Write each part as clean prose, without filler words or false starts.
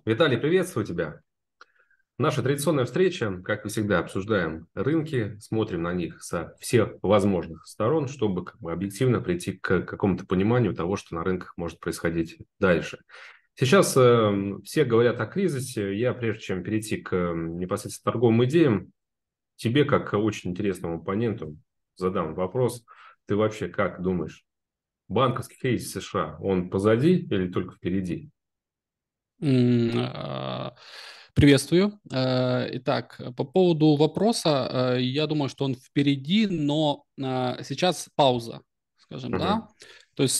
Виталий, приветствую тебя. Наша традиционная встреча, как и всегда, обсуждаем рынки, смотрим на них со всех возможных сторон, чтобы объективно прийти к какому-то пониманию того, что на рынках может происходить дальше. Сейчас все говорят о кризисе. Я, прежде чем перейти к непосредственно торговым идеям, тебе, как очень интересному оппоненту, задам вопрос. Ты вообще как думаешь, банковский кризис США, он позади или только впереди? М, а, Приветствую. Итак, по поводу вопроса, я думаю, что он впереди, но сейчас пауза, скажем, Мгм. да. То есть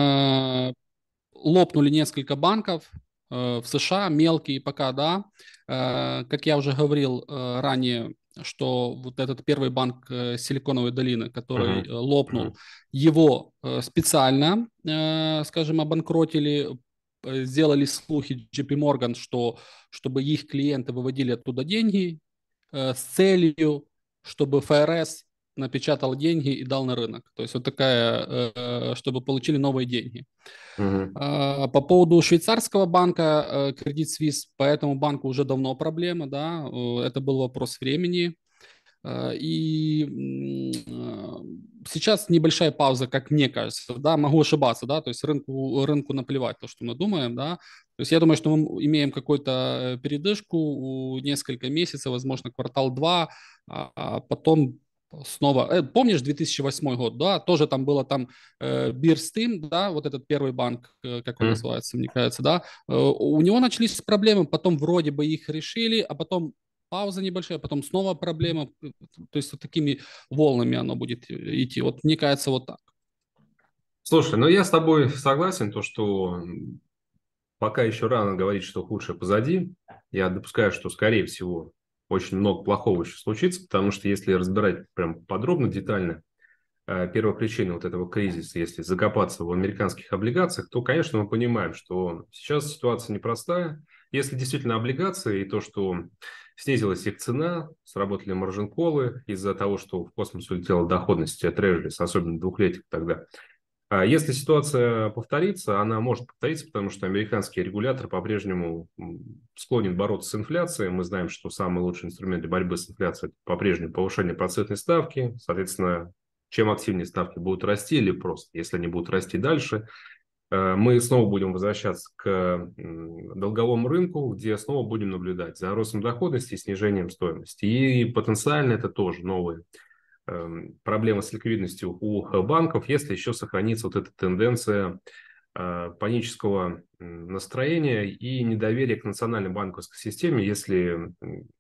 лопнули несколько банков в США, мелкие пока, да. Как я уже говорил ранее, что вот этот первый банк Силиконовой долины, который Мгм. лопнул, Мгм. его специально, скажем, обанкротили, сделали слухи JP Morgan, что чтобы их клиенты выводили оттуда деньги с целью, чтобы ФРС напечатал деньги и дал на рынок. То есть вот такая, чтобы получили новые деньги. Мгм. По поводу швейцарского банка Credit Suisse, по этому банку уже давно проблема, да, это был вопрос времени. Сейчас небольшая пауза, как мне кажется, да, могу ошибаться, да, то есть рынку наплевать то, что мы думаем, да, то есть я думаю, что мы имеем какую-то передышку, несколько месяцев, возможно, квартал-два, а потом снова, помнишь 2008 год, да, тоже там было там Бирстим, да, вот этот первый банк, как он Мгм. называется, мне кажется, да, у него начались проблемы, потом вроде бы их решили, а потом пауза небольшая, потом снова проблема. То есть вот такими волнами оно будет идти. Вот мне кажется, вот так. Слушай, ну я с тобой согласен, то, что пока еще рано говорить, что худшее позади. Я допускаю, что, скорее всего, очень много плохого еще случится, потому что если разбирать прям подробно, детально, первопричины вот этого кризиса, если закопаться в американских облигациях, то, конечно, мы понимаем, что сейчас ситуация непростая. Если действительно облигации и то, что снизилась их цена, сработали маржин-коллы из-за того, что в космос улетела доходность трежерис, особенно двухлетних тогда, если ситуация повторится, она может повториться, потому что американский регулятор по-прежнему склонен бороться с инфляцией. Мы знаем, что самый лучший инструмент для борьбы с инфляцией – это по-прежнему повышение процентной ставки. Соответственно, чем активнее ставки будут расти или просто, если они будут расти дальше, мы снова будем возвращаться к долговому рынку, где снова будем наблюдать за ростом доходности и снижением стоимости. И потенциально это тоже новые проблема с ликвидностью у банков, если еще сохранится вот эта тенденция панического настроения и недоверия к национальной банковской системе, если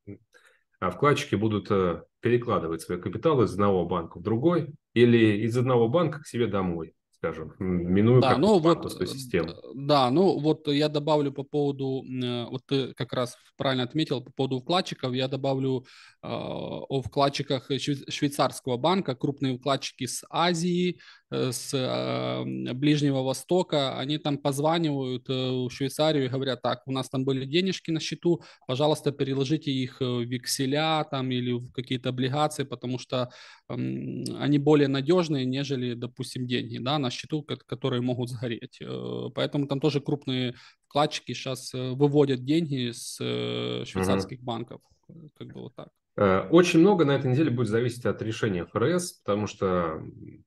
вкладчики будут перекладывать свои капиталы из одного банка в другой или из одного банка к себе домой, скажем, минуя Да, какую-то ну вот, банковскую систему. да, ну вот я добавлю по поводу, вот ты как раз правильно отметил, по поводу вкладчиков, я добавлю о вкладчиках швейцарского банка, крупные вкладчики с Азии, с Ближнего Востока, они там позванивают в Швейцарию и говорят, так, у нас там были денежки на счету, пожалуйста, переложите их в векселя там или в какие-то облигации, потому что они более надежные, нежели, допустим, деньги, да, на счету, которые могут сгореть. Поэтому там тоже крупные вкладчики сейчас выводят деньги с Мгм. швейцарских банков, как бы вот так. Очень много на этой неделе будет зависеть от решения ФРС, потому что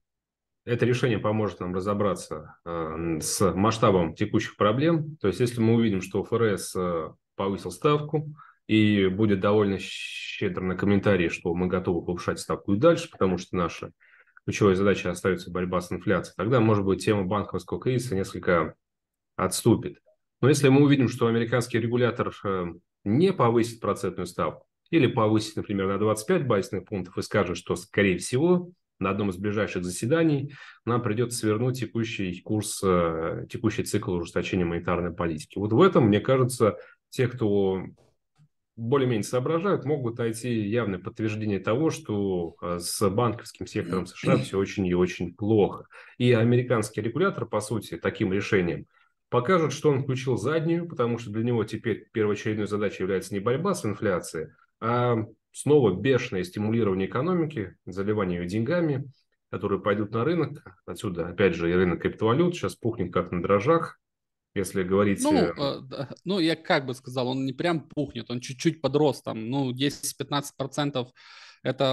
это решение поможет нам разобраться с масштабом текущих проблем. То есть, если мы увидим, что ФРС повысил ставку и будет довольно щедр на комментарии, что мы готовы повышать ставку и дальше, потому что наша ключевая задача остается борьба с инфляцией, тогда, может быть, тема банковского кризиса несколько отступит. Но если мы увидим, что американский регулятор не повысит процентную ставку или повысит, например, на 25 базисных пунктов и скажет, что, скорее всего, на одном из ближайших заседаний нам придется свернуть текущий курс, текущий цикл ужесточения монетарной политики. Вот в этом, мне кажется, те, кто более-менее соображают, могут найти явное подтверждение того, что с банковским сектором США все очень и очень плохо. И американский регулятор, по сути, таким решением покажет, что он включил заднюю, потому что для него теперь первоочередной задачей является не борьба с инфляцией, а снова бешеное стимулирование экономики, заливание ее деньгами, которые пойдут на рынок. Отсюда, опять же, и рынок криптовалют сейчас пухнет как на дрожжах. Если говорить... Ну, да, ну, я как бы сказал, он не прям пухнет, он чуть-чуть подрос там, ну, 10-15% это,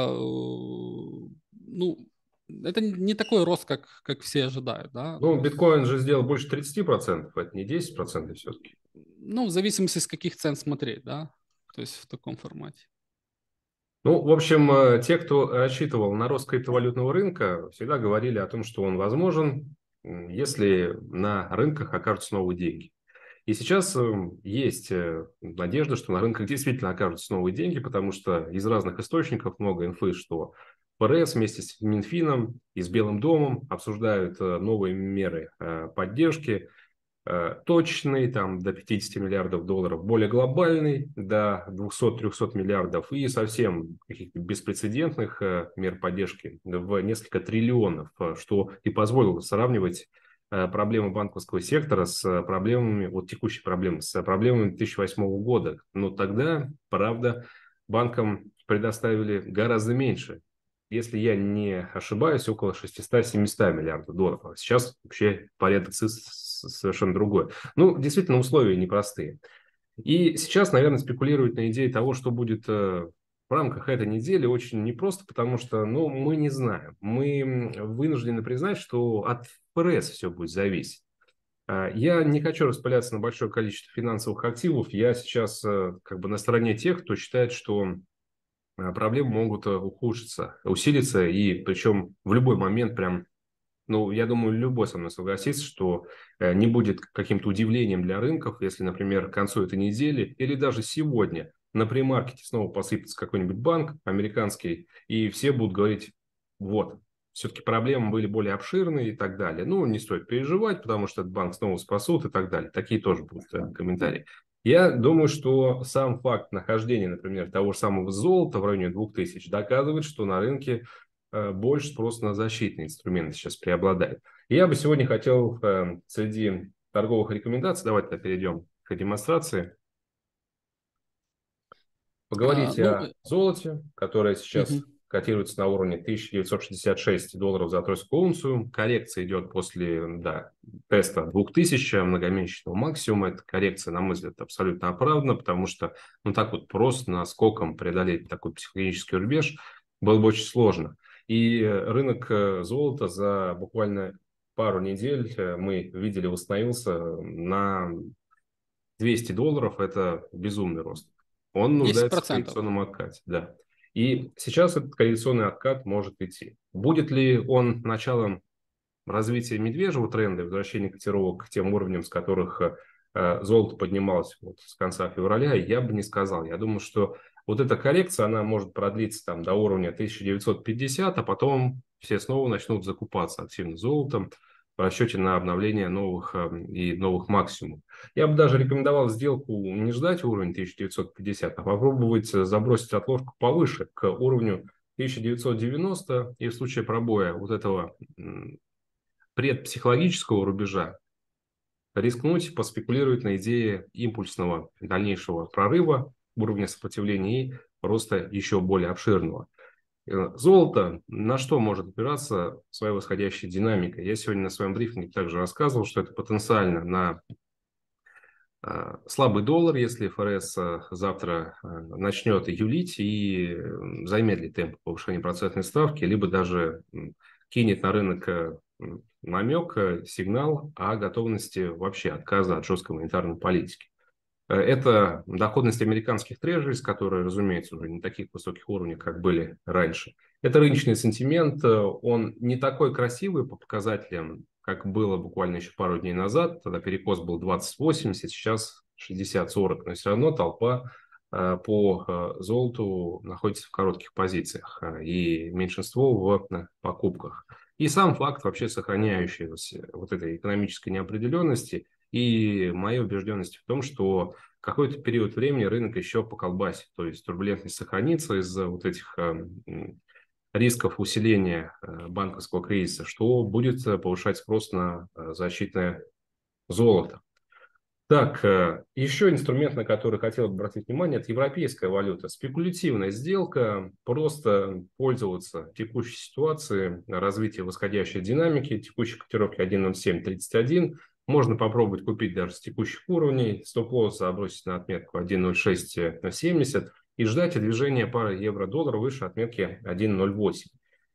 ну, это не такой рост, как все ожидают, да, то Ну, есть, биткоин же сделал больше 30%, это не 10% все-таки. ну, в зависимости, с каких цен смотреть, да, то есть в таком формате. Ну, в общем, те, кто рассчитывал на рост криптовалютного рынка, всегда говорили о том, что он возможен, если на рынках окажутся новые деньги. И сейчас есть надежда, что на рынках действительно окажутся новые деньги, потому что из разных источников много инфы, что ФРС вместе с Минфином и с Белым домом обсуждают новые меры поддержки, точный, там, до 50 миллиардов долларов, более глобальный, до 200-300 миллиардов, и совсем каких-то беспрецедентных мер поддержки в несколько триллионов, что и позволило сравнивать проблемы банковского сектора с проблемами, вот текущей проблемы, с проблемами 2008 года. Но тогда, правда, банкам предоставили гораздо меньше. Если я не ошибаюсь, около 600-700 миллиардов долларов. А сейчас вообще порядок совершенно другой. Ну, действительно, условия непростые. И сейчас, наверное, спекулировать на идее того, что будет в рамках этой недели, очень непросто, потому что, ну, мы не знаем. Мы вынуждены признать, что от ФРС все будет зависеть. Я не хочу распыляться на большое количество финансовых активов. Я сейчас как бы на стороне тех, кто считает, что проблемы могут ухудшиться, усилиться, и причем в любой момент прям, ну, я думаю, любой со мной согласится, что не будет каким-то удивлением для рынков, если, например, к концу этой недели или даже сегодня на премаркете снова посыпется какой-нибудь банк американский, и все будут говорить, вот, все-таки проблемы были более обширные и так далее. Ну, не стоит переживать, потому что этот банк снова спасут и так далее. Такие тоже будут комментарии. Я думаю, что сам факт нахождения, например, того же самого золота в районе 2000 доказывает, что на рынке больше спрос на защитные инструменты сейчас преобладает. И я бы сегодня хотел среди торговых рекомендаций, давайте перейдем к демонстрации, поговорить Ну, о золоте, которое сейчас мгм. котируется на уровне 1966 долларов за тройскую унцию. Коррекция идет после, да, теста 2000 многомесячного максимума. Эта коррекция, на мой взгляд, абсолютно оправдана, потому что, ну, так вот просто наскоком преодолеть такой психологический рубеж было бы очень сложно. И рынок золота за буквально пару недель мы видели восстановился на 200 долларов – это безумный рост. Он десять нуждается в процентов. коррекционном откате, да. И сейчас этот коррекционный откат может идти. Будет ли он началом развития медвежьего тренда и возвращения котировок к тем уровням, с которых золото поднималось вот с конца февраля, я бы не сказал. Я думаю, что вот эта коррекция, она может продлиться там до уровня 1950, а потом все снова начнут закупаться активно золотом в расчете на обновление новых и новых максимумов. Я бы даже рекомендовал сделку не ждать уровень 1950, а попробовать забросить отложку повыше, к уровню 1990, и в случае пробоя вот этого предпсихологического рубежа рискнуть, поспекулировать на идее импульсного дальнейшего прорыва уровня сопротивления и роста еще более обширного. Золото на что может опираться своя восходящая динамика? Я сегодня на своем брифинге также рассказывал, что это потенциально на слабый доллар, если ФРС завтра начнет юлить и замедлит темп повышения процентной ставки, либо даже кинет на рынок намек, сигнал о готовности вообще отказа от жесткой монетарной политики. Это доходность американских трежерис, которые, разумеется, уже не таких высоких уровнях, как были раньше. Это рыночный сентимент, он не такой красивый по показателям, как было буквально еще пару дней назад. Тогда перекос был 20-80, сейчас 60-40, но все равно толпа по золоту находится в коротких позициях и меньшинство в покупках. И сам факт вообще сохраняющейся вот этой экономической неопределенности и моей убежденности в том, что какой-то период времени рынок еще поколбасит, то есть турбулентность сохранится из-за вот этих рисков усиления банковского кризиса, что будет повышать спрос на защитное золото. Так, еще инструмент, на который хотел бы обратить внимание, это европейская валюта. Спекулятивная сделка, просто пользоваться текущей ситуацией, развитие восходящей динамики, текущей котировки 1.0731 Можно попробовать купить даже с текущих уровней, стоп-лосс забросить на отметку 1.0670 и ждать движения пары евро-доллар выше отметки 1.08.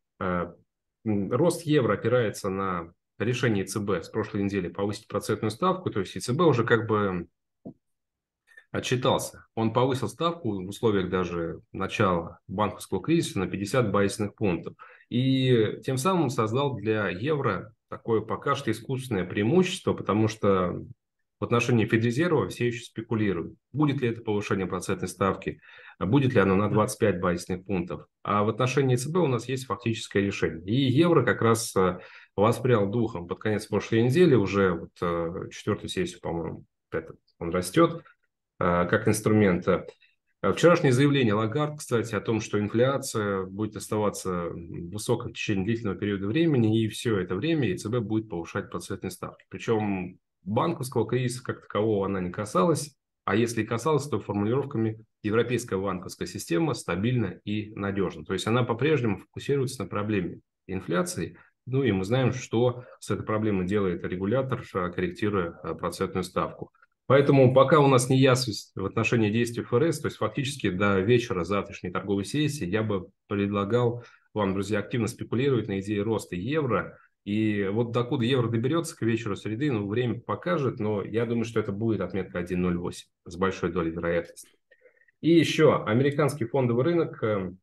Рост евро опирается на решение ЕЦБ с прошлой недели повысить процентную ставку, то есть ЕЦБ уже как бы отчитался. Он повысил ставку в условиях даже начала банковского кризиса на 50 базисных пунктов. И тем самым создал для евро такое пока что искусственное преимущество, потому что в отношении Федрезерва все еще спекулируют. Будет ли это повышение процентной ставки, будет ли оно на 25 базисных пунктов. А в отношении ЦБ у нас есть фактическое решение. И евро как раз воспрял духом под конец прошлой недели, уже вот четвертую сессию, по-моему, он растет как инструмент. Вчерашнее заявление Лагард, кстати, о том, что инфляция будет оставаться высокой в течение длительного периода времени, и все это время ЕЦБ будет повышать процентные ставки. Причем банковского кризиса как такового она не касалась, а если и касалась, то формулировками «европейская банковская система стабильна и надежна». То есть она по-прежнему фокусируется на проблеме инфляции. Ну и мы знаем, что с этой проблемой делает регулятор, корректируя процентную ставку. Поэтому пока у нас не ясность в отношении действий ФРС, то есть фактически до вечера завтрашней торговой сессии, я бы предлагал вам, друзья, активно спекулировать на идее роста евро. И вот докуда евро доберется к вечеру среды, ну, время покажет, но я думаю, что это будет отметка 1.08 с большой долей вероятности. И еще американский фондовый рынок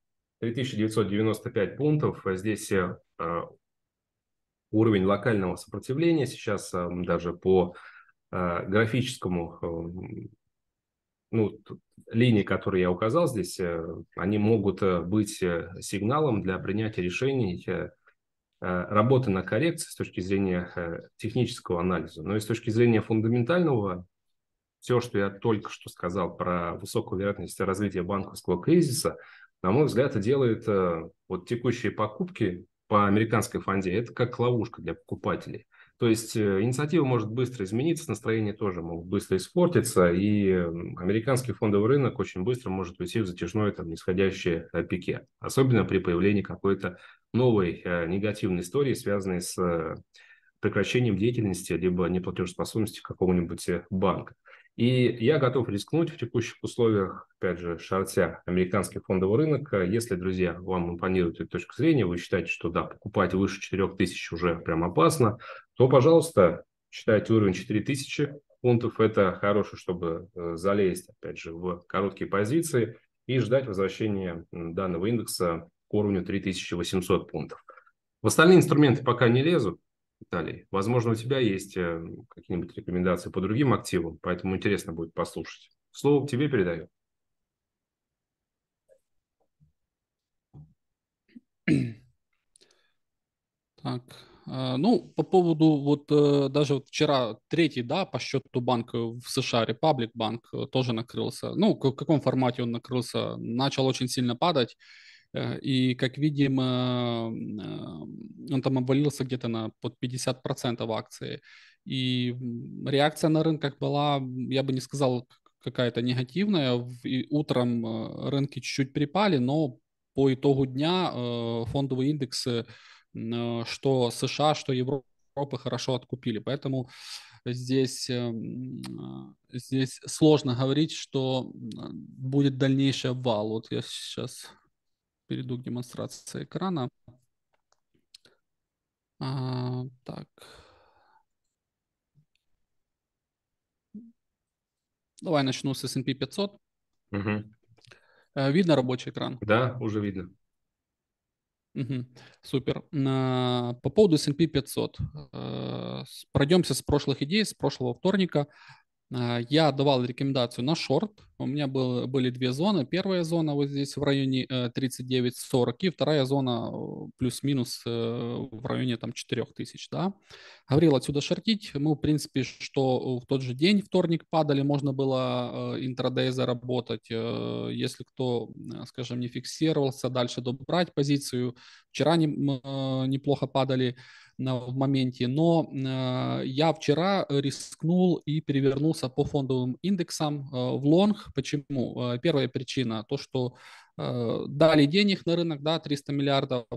3995 пунктов. Здесь уровень локального сопротивления сейчас даже по графическому, ну, линии, которые я указал здесь, они могут быть сигналом для принятия решений, работы на коррекции с точки зрения технического анализа. Но и с точки зрения фундаментального, все, что я только что сказал про высокую вероятность развития банковского кризиса, на мой взгляд, это делает вот текущие покупки по американской фонде, это как ловушка для покупателей. То есть инициатива может быстро измениться, настроение тоже могут быстро испортиться, и американский фондовый рынок очень быстро может уйти в затяжное там, нисходящее пике, особенно при появлении какой-то новой негативной истории, связанной с прекращением деятельности либо неплатежеспособности какого-нибудь банка. И я готов рискнуть в текущих условиях, опять же, шортя американский фондовый рынок. Если, друзья, вам импонирует эта точка зрения, вы считаете, что да, покупать выше 4000 уже прям опасно, то, пожалуйста, считайте уровень 4000 пунктов. Это хорошо, чтобы залезть, опять же, в короткие позиции и ждать возвращения данного индекса к уровню 3800 пунктов. В остальные инструменты пока не лезут. Виталий, возможно, у тебя есть какие-нибудь рекомендации по другим активам, поэтому интересно будет послушать. Слово тебе передаю. Так, ну, по поводу вот даже вот вчера третий, да, по счету банк в США, Republic Bank, тоже накрылся. Ну, в каком формате он накрылся? Начал очень сильно падать, и, как видим, он там обвалился где-то на под 50% акции. И реакция на рынках была, я бы не сказал, какая-то негативная. И утром рынки чуть-чуть припали, но по итогу дня фондовые индексы что США, что Европы хорошо откупили. Поэтому здесь сложно говорить, что будет дальнейший обвал. Вот я сейчас перейду к демонстрации экрана. Так. Давай начну с S&P 500. Угу. Видно рабочий экран? Да, уже видно. Угу. Супер. По поводу S&P 500. Пройдемся с прошлых идей, с прошлого вторника. Я давал рекомендацию на шорт. У меня были две зоны. Первая зона вот здесь в районе 39-40 и вторая зона плюс-минус в районе там 4000. Да? Говорил отсюда шортить. Мы, в принципе, что в тот же день, вторник, падали, можно было интрадей заработать. Если кто, скажем, не фиксировался, дальше добрать позицию. Вчера неплохо падали в моменте, но я вчера рискнул и перевернулся по фондовым индексам в лонг. Почему? Первая причина, то, что дали денег на рынок, да, 300 миллиардов,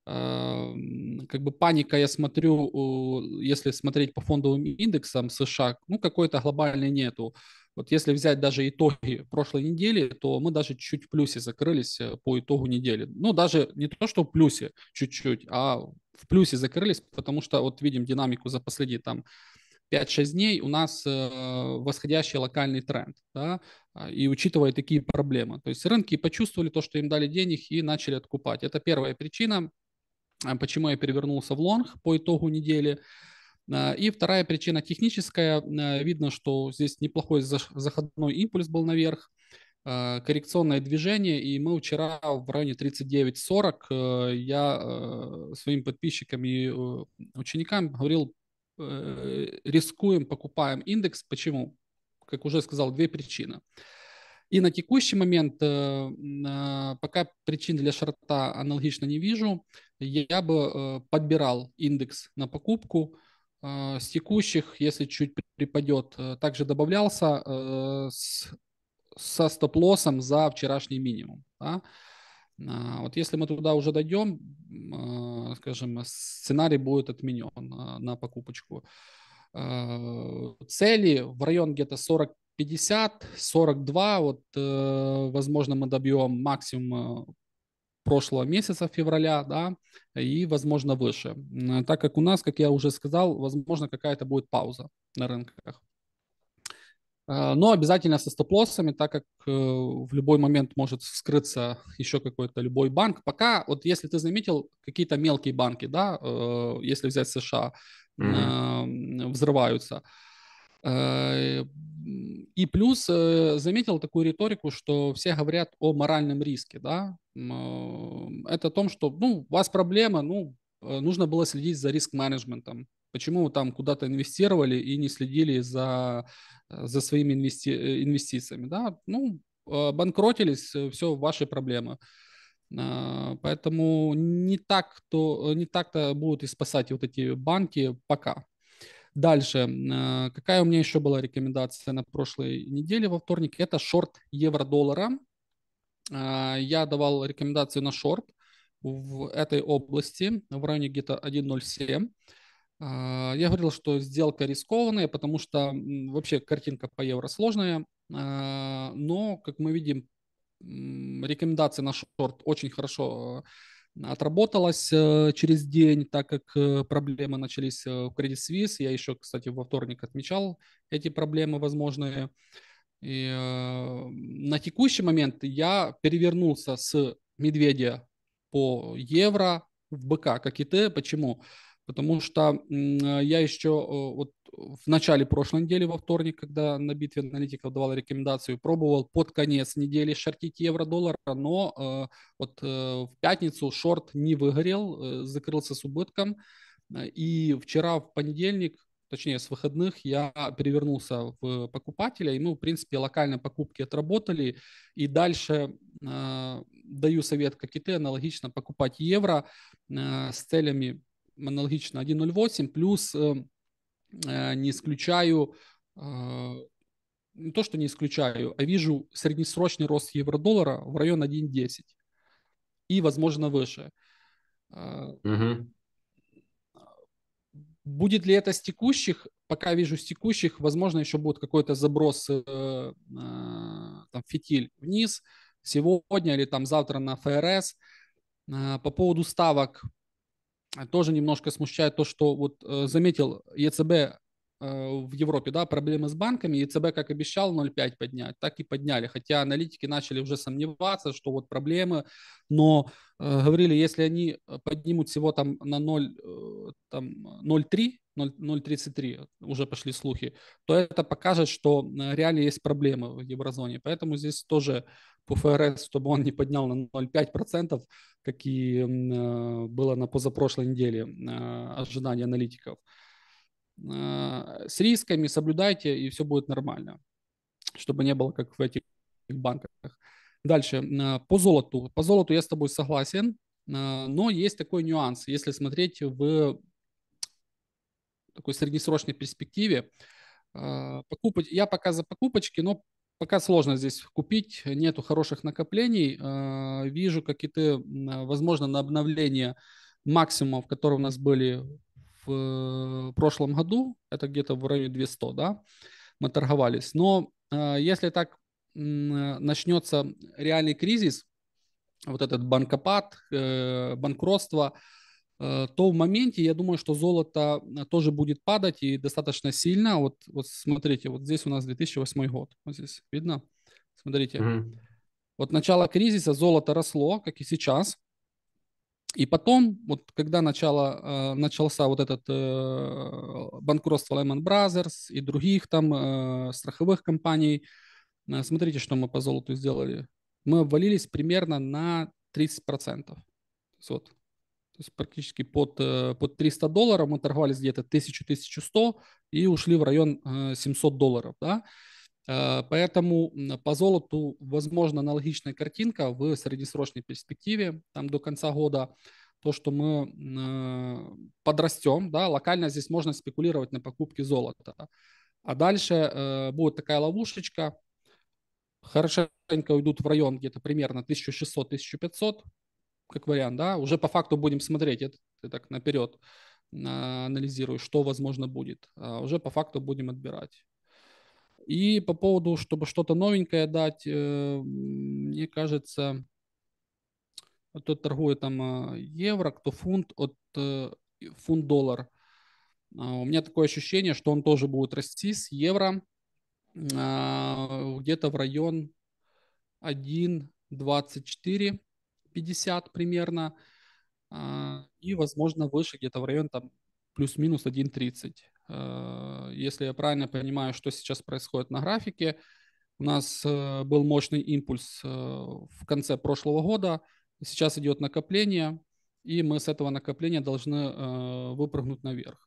как бы паника, я смотрю, если смотреть по фондовым индексам США, ну, какой-то глобальной нету. Вот если взять даже итоги прошлой недели, то мы даже чуть в плюсе закрылись по итогу недели. Ну, даже не то, что в плюсе чуть-чуть, а в плюсе закрылись, потому что вот видим динамику за последние там 5-6 дней у нас восходящий локальный тренд, да, и учитывая такие проблемы. То есть рынки почувствовали то, что им дали денег и начали откупать. Это первая причина, почему я перевернулся в лонг по итогу недели. И вторая причина техническая. Видно, что здесь неплохой заходной импульс был наверх, коррекционное движение, и мы вчера в районе 39.40 я своим подписчикам и ученикам говорил, рискуем, покупаем индекс. Почему? Как уже сказал, две причины. И на текущий момент пока причин для шорта аналогично не вижу. Я бы подбирал индекс на покупку. С текущих, если чуть припадет, также добавлялся со стоп-лоссом за вчерашний минимум. Да? Вот если мы туда уже дойдем, скажем, сценарий будет отменен на покупочку. Цели в район где-то 40-50, 42, вот, возможно, мы добьем максимум прошлого месяца, февраля, да, и, возможно, выше. Так как у нас, как я уже сказал, возможно, какая-то будет пауза на рынках. Но обязательно со стоп-лоссами, так как в любой момент может вскрыться еще какой-то любой банк. Пока, вот если ты заметил, какие-то мелкие банки, да, если взять США, взрываются. И плюс заметил такую риторику, что все говорят о моральном риске, да. Это о том, что, ну, у вас проблема, ну, нужно было следить за риск-менеджментом. Почему вы там куда-то инвестировали и не следили за своими инвестициями, да? Ну, банкротились, все ваши проблемы. Поэтому не так-то будут и спасать вот эти банки пока. Дальше. Какая у меня еще была рекомендация на прошлой неделе во вторник? Это шорт евро-доллара. Я давал рекомендацию на шорт в этой области в районе где-то 1.07. Я говорил, что сделка рискованная, потому что вообще картинка по евро сложная, но, как мы видим, рекомендация на шорт очень хорошо отработалась через день, так как проблемы начались в Credit Suisse. Я еще, кстати, во вторник отмечал эти проблемы возможные. И на текущий момент я перевернулся с медведя по евро в быка, как и ты. Почему? Потому что я еще вот в начале прошлой недели, во вторник, когда на битве аналитиков давал рекомендацию, пробовал под конец недели шортить евро-доллар, но вот в пятницу шорт не выгорел, закрылся с убытком. И вчера в понедельник, точнее с выходных, я перевернулся в покупателя, и мы, в принципе, локальные покупки отработали. И дальше даю совет, как и ты, аналогично покупать евро с целями аналогично 1.08, плюс не исключаю, не то, что не исключаю, а вижу среднесрочный рост евро-доллара в район 1.10 и, возможно, выше. Угу. Будет ли это с текущих? Пока вижу с текущих, возможно, еще будет какой-то заброс, там, фитиль вниз сегодня или там завтра на ФРС. По поводу ставок тоже немножко смущает то, что вот заметил ЕЦБ в Европе, да, проблемы с банками. ЕЦБ, как обещал, 0,5 поднять, так и подняли. Хотя аналитики начали уже сомневаться, что вот проблемы, но говорили, если они поднимут всего там на 0, там 0,3, 0,33, уже пошли слухи, то это покажет, что реально есть проблемы в еврозоне. Поэтому здесь тоже по ФРС, чтобы он не поднял на 0,5%, как и было на позапрошлой неделе ожидания аналитиков. С рисками соблюдайте, и все будет нормально, чтобы не было как в этих банках. Дальше, по золоту. По золоту я с тобой согласен, но есть такой нюанс. Если смотреть в такой среднесрочной перспективе, я пока за покупочки, но пока сложно здесь купить, нету хороших накоплений. Вижу какие-то, возможно, на обновление максимумов, которые у нас были в прошлом году, это где-то в районе 200, да, мы торговались. Но если так начнется реальный кризис, вот этот банкопад, банкротство, то в моменте я думаю, что золото тоже будет падать и достаточно сильно. Вот смотрите, вот здесь у нас 2008 год. Вот здесь видно? Смотрите. Мгм. Вот начало кризиса золото росло, как и сейчас. И потом, вот когда начался вот этот банкротство Lehman Brothers и других там страховых компаний, смотрите, что мы по золоту сделали. Мы обвалились примерно на 30%. Вот. То есть практически под $300 мы торговались где-то 1000-1100 и ушли в район $700. Да? Поэтому по золоту возможно аналогичная картинка в среднесрочной перспективе, там до конца года. То, что мы подрастем, да, локально здесь можно спекулировать на покупке золота. А дальше будет такая ловушечка, хорошенько уйдут в район где-то примерно 1600-1500, как вариант, да, уже по факту будем смотреть, это ты так наперед анализирую, что возможно будет, а уже по факту будем отбирать. И по поводу, чтобы что-то новенькое дать, мне кажется, кто торгует там евро, кто фунт, фунт-доллар. У меня такое ощущение, что он тоже будет расти с евро где-то в район 1,2450 примерно. И, возможно, выше где-то в район там плюс-минус 1,30. Если я правильно понимаю, что сейчас происходит на графике, у нас был мощный импульс в конце прошлого года, сейчас идет накопление, и мы с этого накопления должны выпрыгнуть наверх.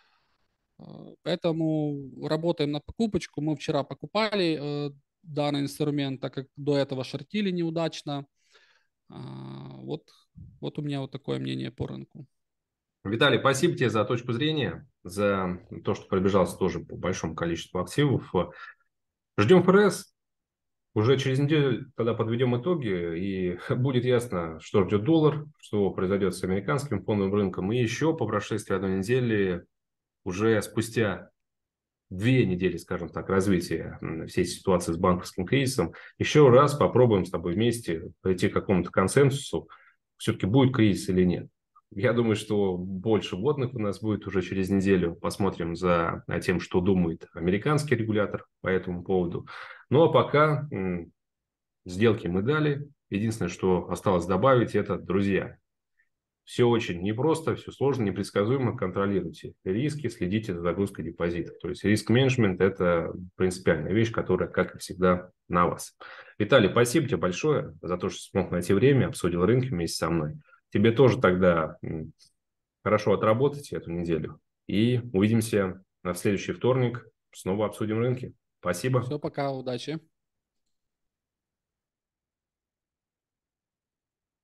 Поэтому работаем на покупочку. Мы вчера покупали данный инструмент, так как до этого шортили неудачно. Вот, вот у меня вот такое мнение по рынку. Виталий, спасибо тебе за точку зрения, за то, что пробежался тоже по большому количеству активов. Ждем ФРС. Уже через неделю тогда подведем итоги, и будет ясно, что ждет доллар, что произойдет с американским фондовым рынком. И еще по прошествии одной недели, уже спустя 2 недели, скажем так, развития всей ситуации с банковским кризисом, еще раз попробуем с тобой вместе прийти к какому-то консенсусу, все-таки будет кризис или нет. Я думаю, что больше вводных у нас будет уже через неделю. Посмотрим за тем, что думает американский регулятор по этому поводу. Ну а пока сделки мы дали. Единственное, что осталось добавить, это, друзья, все очень непросто, все сложно, непредсказуемо. Контролируйте риски, следите за загрузкой депозитов. То есть риск-менеджмент – это принципиальная вещь, которая, как и всегда, на вас. Виталий, спасибо тебе большое за то, что смог найти время, обсудил рынки вместе со мной. Тебе тоже тогда хорошо отработать эту неделю. И увидимся на следующий вторник. Снова обсудим рынки. Спасибо. Все, пока, удачи.